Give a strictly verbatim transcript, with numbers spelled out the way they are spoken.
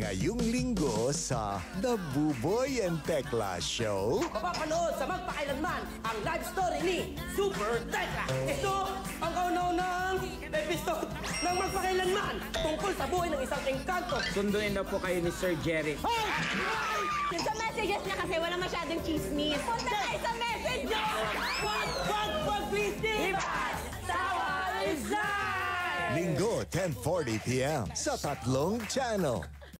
Ngayong Linggo sa The Boobay and Tekla Show. Mapapanood sa magpakailanman ang live story ni Super Tekla. Ito ang kauna-unang episode ng magpakailanman tungkol sa buhay ng isang engkanto. Sunduin na po kayo ni Sir Jerry. Hey! Sa messages niya kasi wala masyadong chismis. Punta tayo sa message niyo! Wag! Wag! Wag! Please! Diba? Tawa is live! Linggo, ten forty p m sa tatlong channel.